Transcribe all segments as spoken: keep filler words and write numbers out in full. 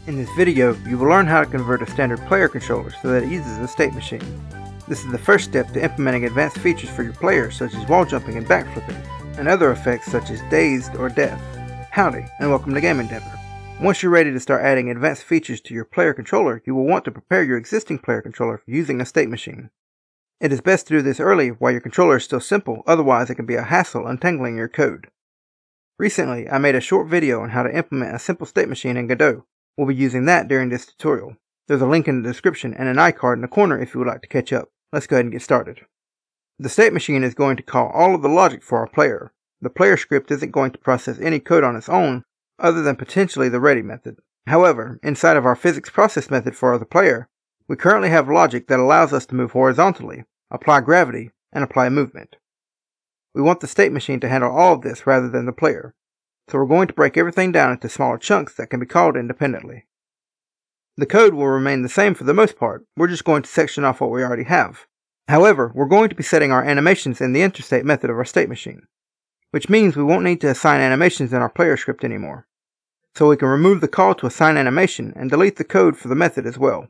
In this video, you will learn how to convert a standard player controller so that it uses a state machine. This is the first step to implementing advanced features for your player, such as wall jumping and backflipping, and other effects such as dazed or death. Howdy, and welcome to Game Endeavor. Once you're ready to start adding advanced features to your player controller, you will want to prepare your existing player controller for using a state machine. It is best to do this early while your controller is still simple, otherwise it can be a hassle untangling your code. Recently, I made a short video on how to implement a simple state machine in Godot. We'll be using that during this tutorial. There's a link in the description and an iCard in the corner if you would like to catch up. Let's go ahead and get started. The state machine is going to call all of the logic for our player. The player script isn't going to process any code on its own, other than potentially the ready method. However, inside of our physics process method for the player, we currently have logic that allows us to move horizontally, apply gravity, and apply movement. We want the state machine to handle all of this rather than the player. So we're going to break everything down into smaller chunks that can be called independently. The code will remain the same for the most part, we're just going to section off what we already have. However, we're going to be setting our animations in the interstate method of our state machine, which means we won't need to assign animations in our player script anymore. So we can remove the call to assign animation and delete the code for the method as well.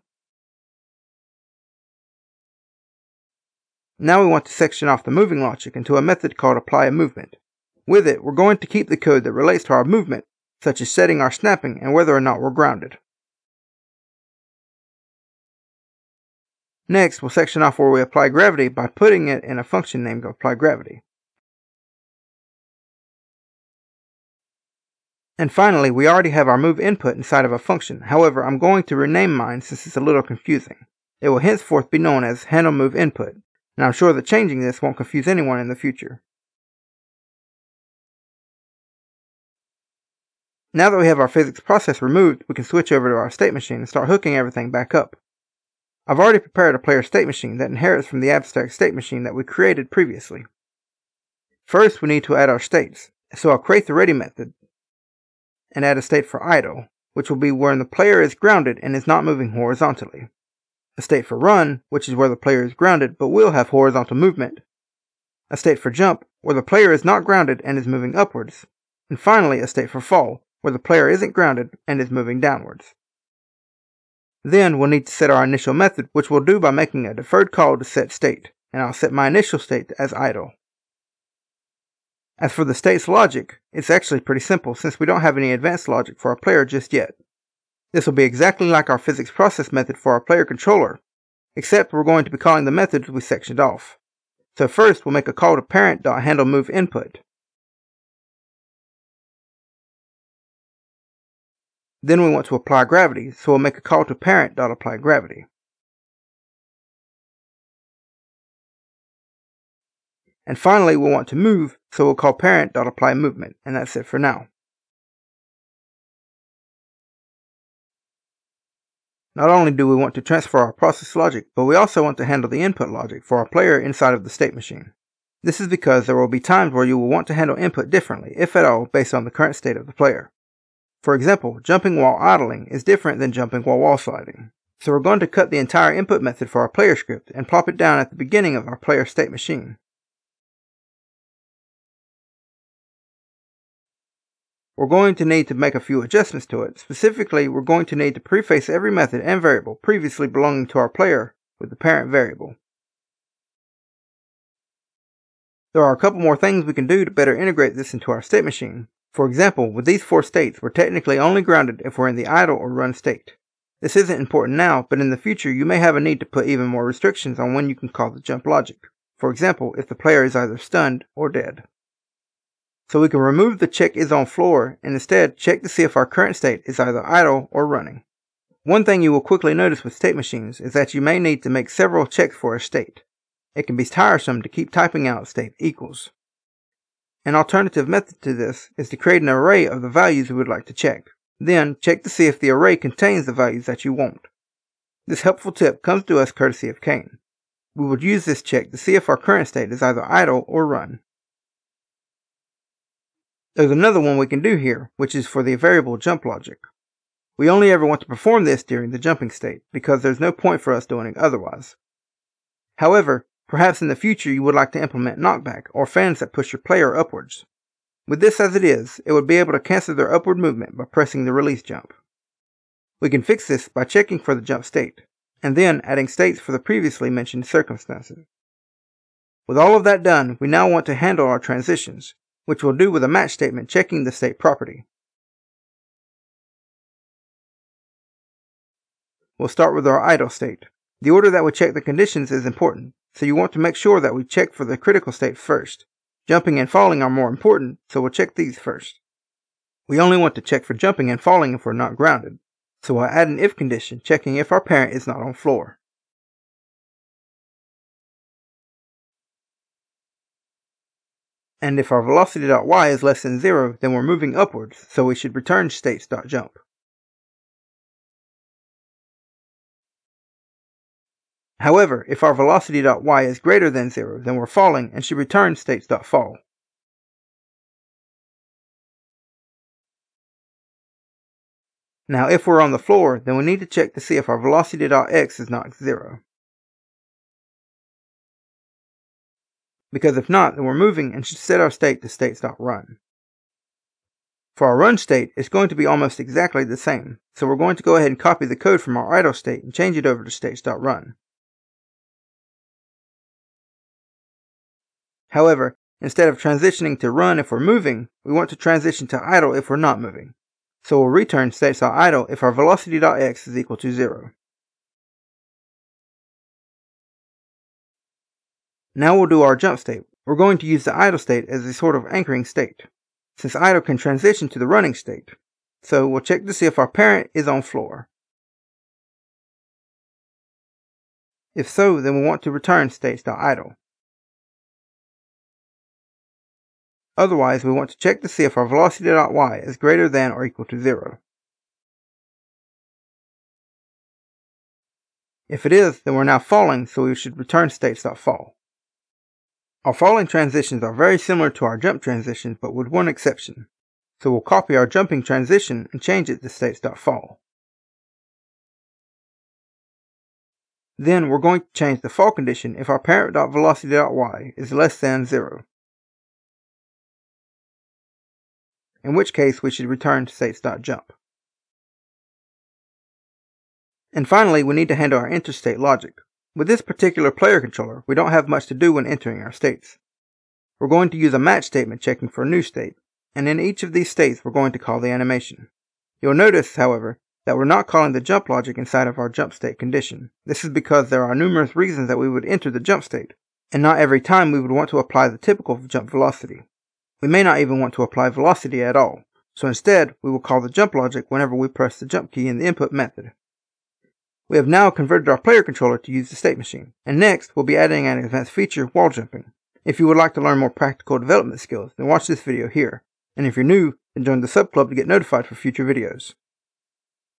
Now we want to section off the moving logic into a method called apply a movement. With it, we're going to keep the code that relates to our movement, such as setting our snapping and whether or not we're grounded. Next, we'll section off where we apply gravity by putting it in a function named apply gravity. And finally, we already have our move input inside of a function. However, I'm going to rename mine since it's a little confusing. It will henceforth be known as handle move input, and I'm sure that changing this won't confuse anyone in the future. Now that we have our physics process removed, we can switch over to our state machine and start hooking everything back up. I've already prepared a player state machine that inherits from the abstract state machine that we created previously. First, we need to add our states, so I'll create the ready method and add a state for idle, which will be when the player is grounded and is not moving horizontally. A state for run, which is where the player is grounded but will have horizontal movement. A state for jump, where the player is not grounded and is moving upwards. And finally, a state for fall, where the player isn't grounded and is moving downwards. Then we'll need to set our initial method, which we'll do by making a deferred call to set state, and I'll set my initial state as idle. As for the state's logic, it's actually pretty simple since we don't have any advanced logic for our player just yet. This will be exactly like our physics process method for our player controller, except we're going to be calling the methods we sectioned off. So first we'll make a call to parent.handleMoveInput. Then we want to apply gravity, so we'll make a call to parent.applyGravity. And finally, we'll want to move, so we'll call parent.applyMovement, and that's it for now. Not only do we want to transfer our process logic, but we also want to handle the input logic for our player inside of the state machine. This is because there will be times where you will want to handle input differently, if at all, based on the current state of the player. For example, jumping while idling is different than jumping while wall sliding. So we're going to cut the entire input method for our player script and plop it down at the beginning of our player state machine. We're going to need to make a few adjustments to it. Specifically, we're going to need to preface every method and variable previously belonging to our player with the parent variable. There are a couple more things we can do to better integrate this into our state machine. For example, with these four states, we're technically only grounded if we're in the idle or run state. This isn't important now, but in the future you may have a need to put even more restrictions on when you can call the jump logic. For example, if the player is either stunned or dead. So we can remove the check is on floor and instead check to see if our current state is either idle or running. One thing you will quickly notice with state machines is that you may need to make several checks for a state. It can be tiresome to keep typing out state equals. An alternative method to this is to create an array of the values we would like to check. Then, check to see if the array contains the values that you want. This helpful tip comes to us courtesy of Kane. We would use this check to see if our current state is either idle or run. There's another one we can do here, which is for the variable jump logic. We only ever want to perform this during the jumping state, because there's no point for us doing it otherwise. However, perhaps in the future you would like to implement knockback or fans that push your player upwards. With this as it is, it would be able to cancel their upward movement by pressing the release jump. We can fix this by checking for the jump state, and then adding states for the previously mentioned circumstances. With all of that done, we now want to handle our transitions, which we'll do with a match statement checking the state property. We'll start with our idle state. The order that we check the conditions is important, so you want to make sure that we check for the critical state first. Jumping and falling are more important, so we'll check these first. We only want to check for jumping and falling if we're not grounded, so we'll add an if condition checking if our parent is not on floor. And if our velocity.y is less than zero, then we're moving upwards, so we should return states.jump. However, if our velocity.y is greater than zero, then we're falling and should return states.fall. Now if we're on the floor, then we need to check to see if our velocity.x is not zero. Because if not, then we're moving and should set our state to states.run. For our run state, it's going to be almost exactly the same, so we're going to go ahead and copy the code from our idle state and change it over to states.run. However, instead of transitioning to run if we're moving, we want to transition to idle if we're not moving. So we'll return states.idle if our velocity.x is equal to zero. Now we'll do our jump state. We're going to use the idle state as a sort of anchoring state, since idle can transition to the running state. So we'll check to see if our parent is on floor. If so, then we want to return states.idle. Otherwise, we want to check to see if our velocity.y is greater than or equal to zero. If it is, then we're now falling, so we should return states.fall. Our falling transitions are very similar to our jump transitions, but with one exception. So we'll copy our jumping transition and change it to states.fall. Then we're going to change the fall condition if our parent.velocity.y is less than zero. In which case we should return states.jump. And finally, we need to handle our interstate logic. With this particular player controller, we don't have much to do when entering our states. We're going to use a match statement checking for a new state, and in each of these states we're going to call the animation. You'll notice, however, that we're not calling the jump logic inside of our jump state condition. This is because there are numerous reasons that we would enter the jump state, and not every time we would want to apply the typical jump velocity. We may not even want to apply velocity at all, so instead we will call the jump logic whenever we press the jump key in the input method. We have now converted our player controller to use the state machine, and next we'll be adding an advanced feature, wall jumping. If you would like to learn more practical development skills, then watch this video here, and if you're new, then join the sub club to get notified for future videos.